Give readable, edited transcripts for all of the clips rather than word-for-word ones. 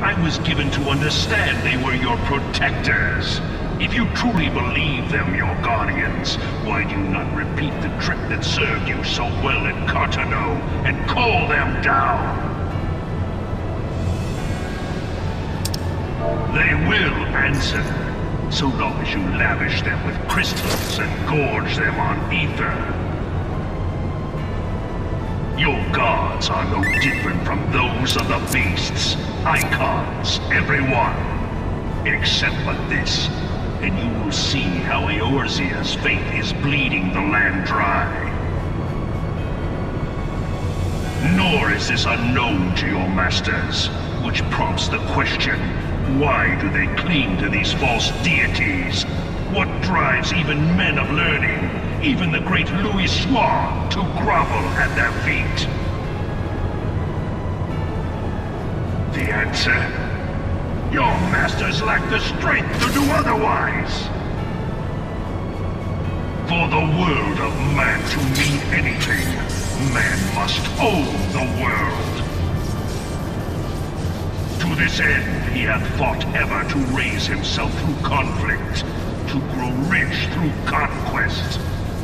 I was given to understand they were your protectors. If you truly believe them your guardians, why do you not repeat the trick that served you so well at Carteneau and call them down? They will answer, so long as you lavish them with crystals and gorge them on ether. Your gods are no different from those of the beasts. Icons, every one. Except for this, and you will see how Eorzea's fate is bleeding the land dry. Nor is this unknown to your masters, which prompts the question, why do they cling to these false deities? What drives even men of learning, even the great Louis Swan, to grovel at their feet? The answer? Your masters lack the strength to do otherwise! For the world of man to mean anything, man must own the world. To this end, he hath fought ever to raise himself through conflict, to grow rich through conquest.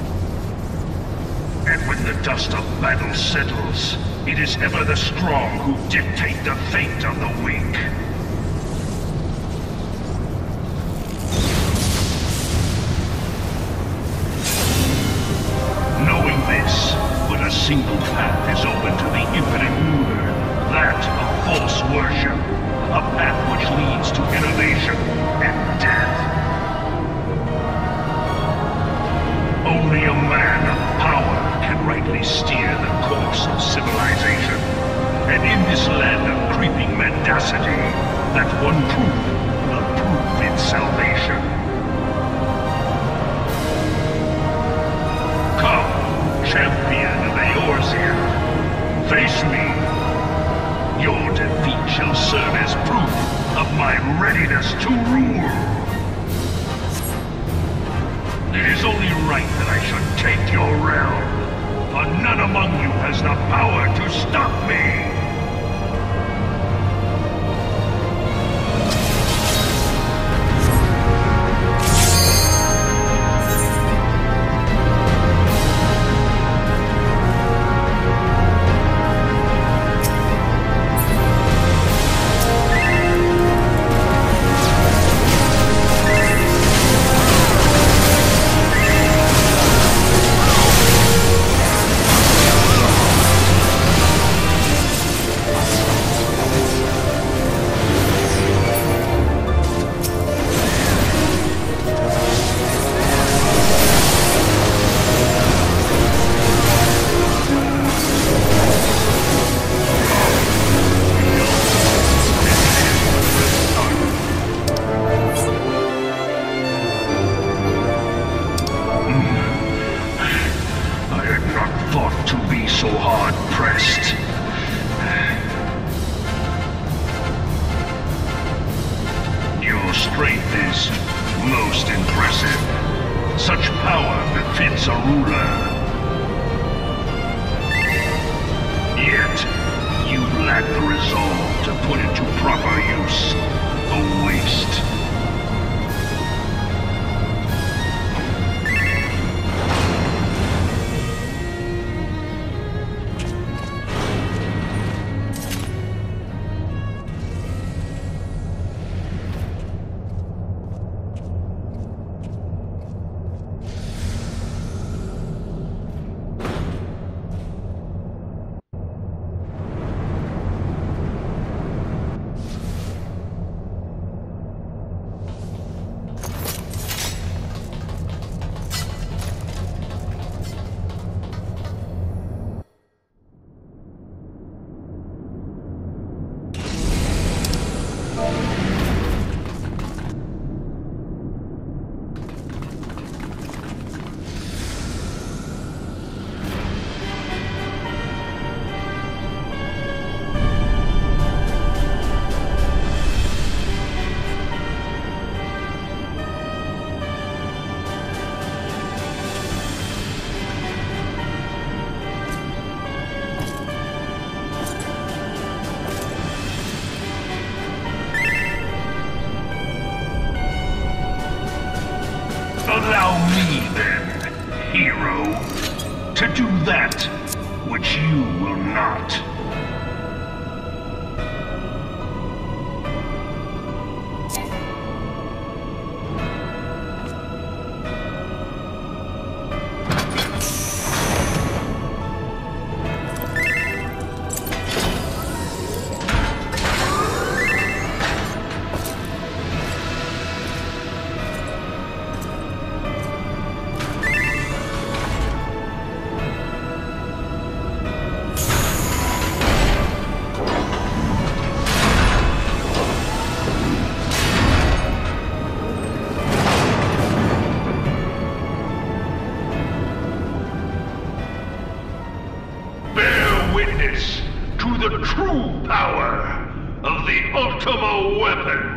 And when the dust of battle settles, it is ever the strong who dictate the fate of the weak. Knowing this, but a single path is open to the infinite ruler, that of false worship, a path which leads to innovation and death. Only a man of power can rightly steer the course of civilization. And in this land of creeping mendacity, that one truth will prove its salvation. Come, champion of Eorzea, face me. Your defeat shall serve as proof of my readiness to rule. It is only right that I should take your realm, for none among you has the power to stop me. do that which you will not. Witness to the true power of the Ultima weapon.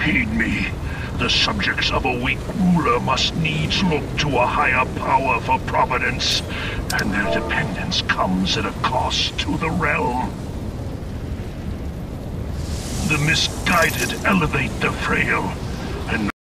Heed me. The subjects of a weak ruler must needs look to a higher power for providence, and their dependence comes at a cost to the realm. The misguided elevate the frail, and